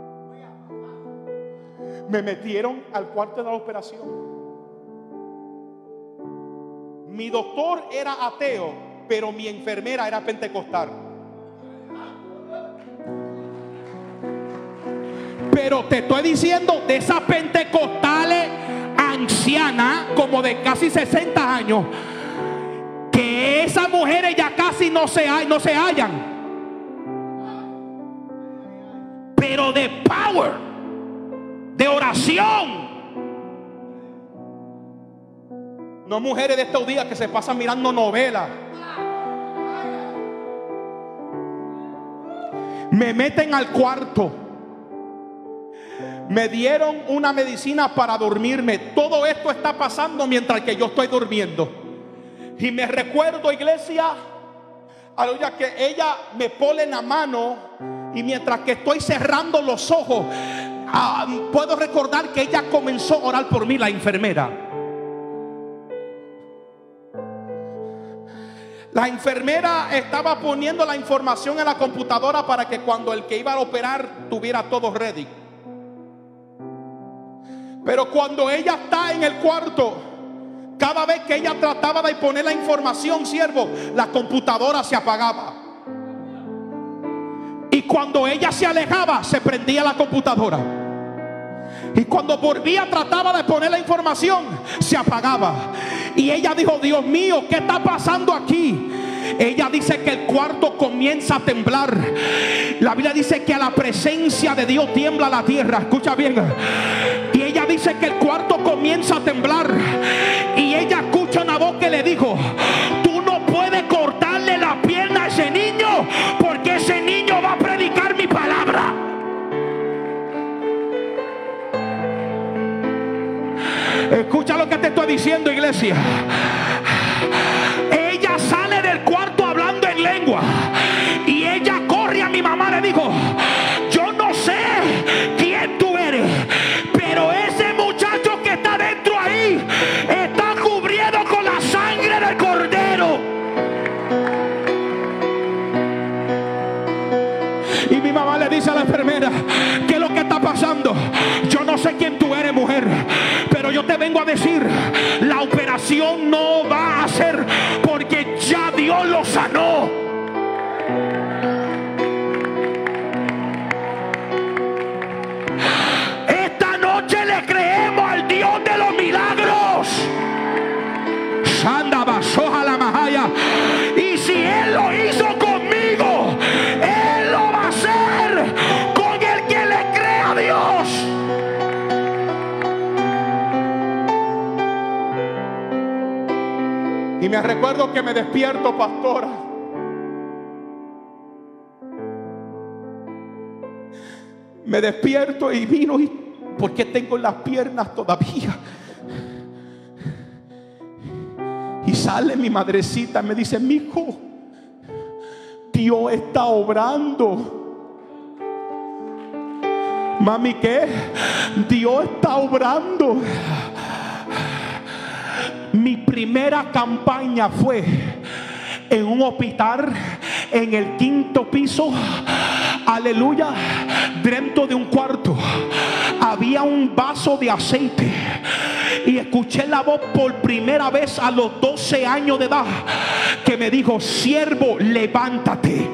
Me metieron al cuarto de la operación. Mi doctor era ateo, pero mi enfermera era pentecostal. Pero te estoy diciendo, de esas pentecostales ancianas, como de casi 60 años, que esas mujeres ya casi no se hallan. Pero de power, de oración. No mujeres de estos días que se pasan mirando novelas. Me meten al cuarto. Me dieron una medicina para dormirme. Todo esto está pasando mientras que yo estoy durmiendo. Y me recuerdo, iglesia, aleluya, que ella me pone la mano y mientras que estoy cerrando los ojos, puedo recordar que ella comenzó a orar por mí, la enfermera. La enfermera estaba poniendo la información en la computadora para que cuando el que iba a operar tuviera todo ready. Pero cuando ella está en el cuarto, cada vez que ella trataba de poner la información, siervo, la computadora se apagaba. Y cuando ella se alejaba, se prendía la computadora. Y cuando volvía, trataba de poner la información, se apagaba. Y ella dijo: Dios mío, ¿qué está pasando aquí? Ella dice que el cuarto comienza a temblar. La Biblia dice que a la presencia de Dios tiembla la tierra. Escucha bien. Y ella dice que el cuarto comienza a temblar. Y ella escucha una voz que le dijo: tú no puedes cortarle la pierna a ese niño, porque ese niño va a predicar mi palabra. Escucha lo que te estoy diciendo, iglesia. Ella sale del cuarto hablando en lengua. Y ella corre a mi mamá, le dijo: yo no sé quién tú eres, pero ese muchacho que está dentro ahí está cubriendo con la sangre del cordero. Y mi mamá le dice a la enfermera: ¿qué es lo que está pasando? Yo no sé quién tú eres, mujer, pero yo te vengo a decir, la operación no va a ser, porque ya Dios lo sanó. Esta noche le creemos al Dios de los milagros. Sanda basoja la majaya. Y si Él lo hizo conmigo, Él lo va a hacer con el que le crea a Dios. Y me recuerdo que me despierto, pastora. Me despierto y vino, y porque tengo las piernas todavía. Y sale mi madrecita, me dice: mijo, Dios está obrando. Mami, ¿qué? Dios está obrando. Mi primera campaña fue en un hospital en el 5º piso. Aleluya. Dentro de un cuarto había un vaso de aceite. Y escuché la voz por primera vez a los 12 años de edad que me dijo: siervo, levántate.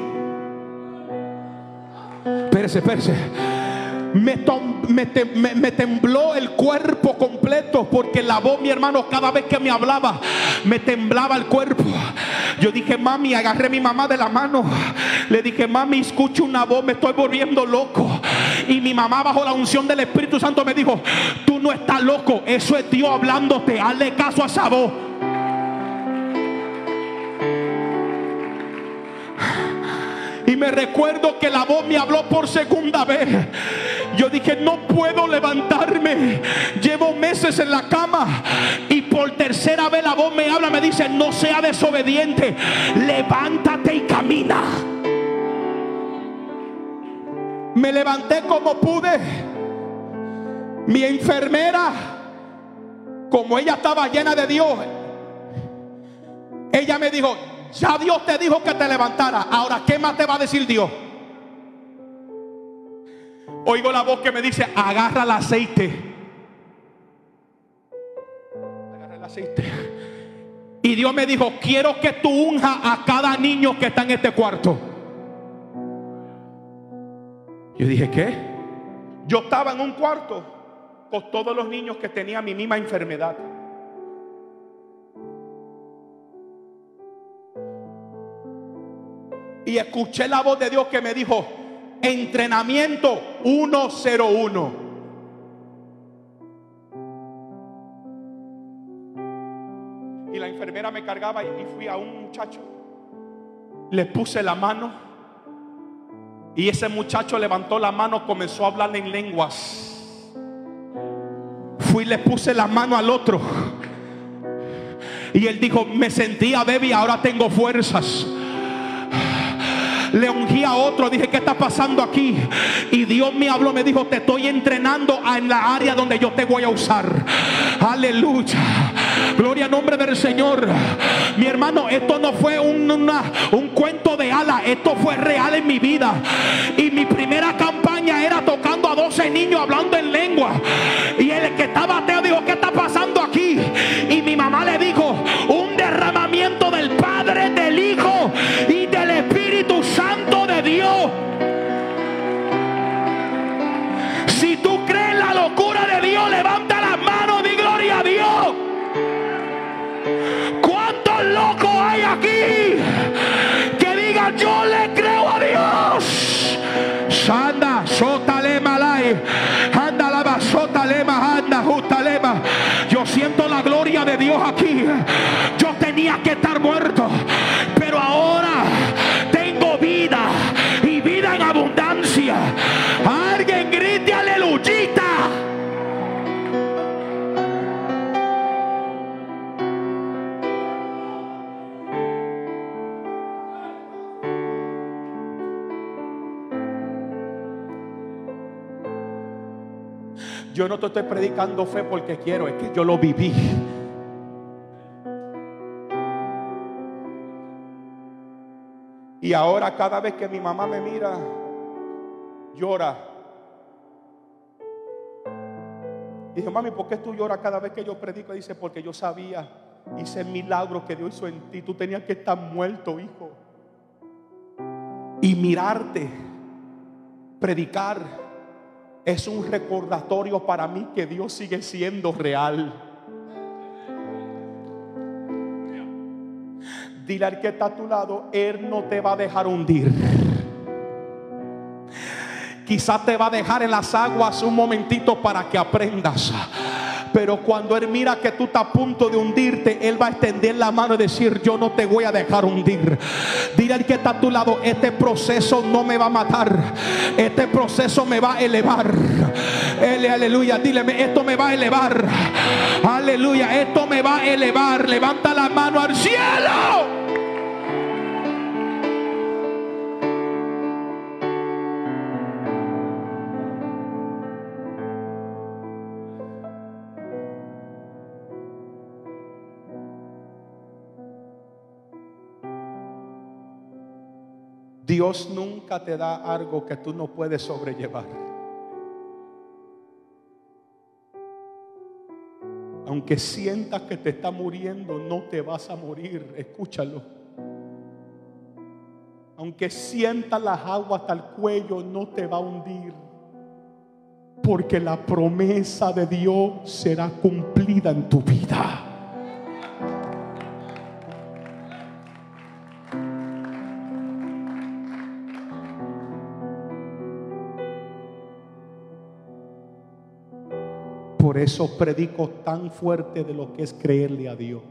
Espérese. Me tembló el cuerpo completo, porque la voz, mi hermano, cada vez que me hablaba me temblaba el cuerpo. Yo dije: mami, agarré a mi mamá de la mano, le dije: mami, escucho una voz, me estoy volviendo loco. Y mi mamá, bajo la unción del Espíritu Santo, me dijo: tú no estás loco, eso es Dios hablándote, hazle caso a esa voz. Y me recuerdo que la voz me habló por segunda vez. Yo dije: no puedo levantarme, llevo meses en la cama. Y por tercera vez la voz me habla, me dice: no sea desobediente, levántate y camina. Me levanté como pude. Mi enfermera, como ella estaba llena de Dios, ella me dijo: ya Dios te dijo que te levantara, ahora ¿qué más te va a decir Dios? Oigo la voz que me dice: agarra el aceite. Agarra el aceite. Y Dios me dijo: quiero que tú unjas a cada niño que está en este cuarto. Yo dije: ¿qué? Yo estaba en un cuarto con todos los niños que tenían mi misma enfermedad. Y escuché la voz de Dios que me dijo: entrenamiento 101. Y la enfermera me cargaba y fui a un muchacho, le puse la mano, y ese muchacho levantó la mano, comenzó a hablarle en lenguas. Fui y le puse la mano al otro. Y él dijo: me sentía débil, ahora tengo fuerzas. Le ungí a otro, dije: ¿qué está pasando aquí? Y Dios me habló, me dijo: te estoy entrenando en la área donde yo te voy a usar. Aleluya, gloria al nombre del Señor. Mi hermano, esto no fue un cuento de hadas, esto fue real en mi vida. Y mi primera campaña era tocando a 12 niños hablando en lengua. Y el que estaba ateo dijo: ¿qué está pasando aquí? Y mi mamá le dijo: un derramamiento del Padre, del Hijo y del Espíritu Santo de Dios. Si tú crees en la locura de Dios, levanta las manos, di gloria a Dios. ¿Cuántos locos hay aquí que digan: yo le creo a Dios? Sanda, sotale malay, anda la basota anda justalema. Yo siento la gloria de Dios aquí. Yo tenía que estar muerto, pero ahora tengo vida y vida en abundancia. Alguien grite aleluyita. Yo no te estoy predicando fe porque quiero, es que yo lo viví. Y ahora cada vez que mi mamá me mira, llora. Y dije: mami, ¿por qué tú lloras cada vez que yo predico? Y dice: porque yo sabía, hice el milagro que Dios hizo en ti. Tú tenías que estar muerto, hijo. Y mirarte predicar es un recordatorio para mí que Dios sigue siendo real. Dile al que está a tu lado: Él no te va a dejar hundir. Quizás te va a dejar en las aguas un momentito para que aprendas. Pero cuando Él mira que tú estás a punto de hundirte, Él va a extender la mano y decir: yo no te voy a dejar hundir. Dile al que está a tu lado: este proceso no me va a matar, este proceso me va a elevar. Aleluya, dile: esto me va a elevar. Aleluya, esto me va a elevar. Levanta la mano al cielo. Dios nunca te da algo que tú no puedes sobrellevar. Aunque sientas que te está muriendo, no te vas a morir. Escúchalo. Aunque sientas las aguas hasta el cuello, no te va a hundir. Porque la promesa de Dios será cumplida en tu vida. Por eso predico tan fuerte de lo que es creerle a Dios.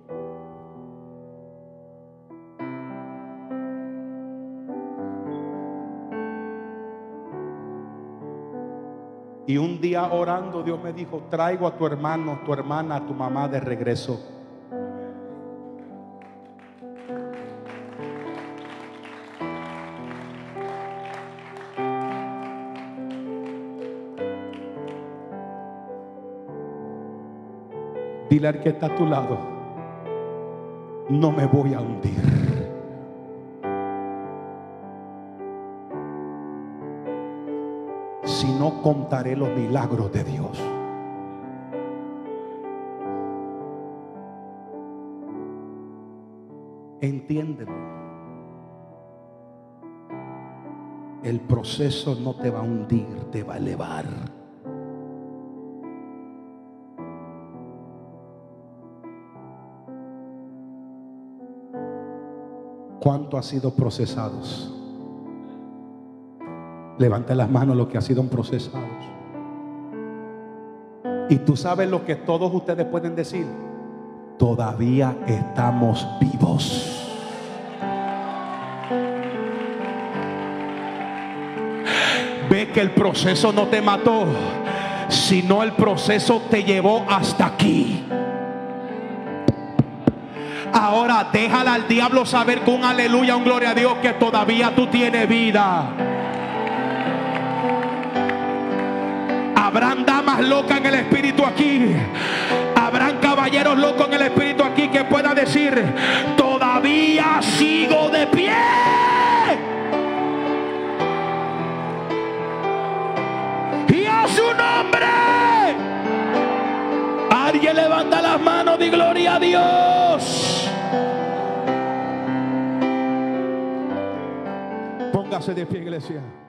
Y un día orando, Dios me dijo: traigo a tu hermano, tu hermana, a tu mamá de regreso. Dile al que está a tu lado: no me voy a hundir. Si no, contaré los milagros de Dios. Entiéndelo. El proceso no te va a hundir, te va a elevar. ¿Cuánto ha sido procesados? Levanta las manos los que han sido procesados. Y tú sabes lo que todos ustedes pueden decir: todavía estamos vivos. Ve que el proceso no te mató, sino el proceso te llevó hasta aquí. Ahora déjala al diablo saber con un aleluya, un gloria a Dios, que todavía tú tienes vida. Habrán damas locas en el espíritu aquí. Habrán caballeros locos en el espíritu aquí que puedan decir: todavía sigo de pie. Y a su nombre. Alguien levanta las manos, di gloria a Dios. Póngase de pie, iglesia.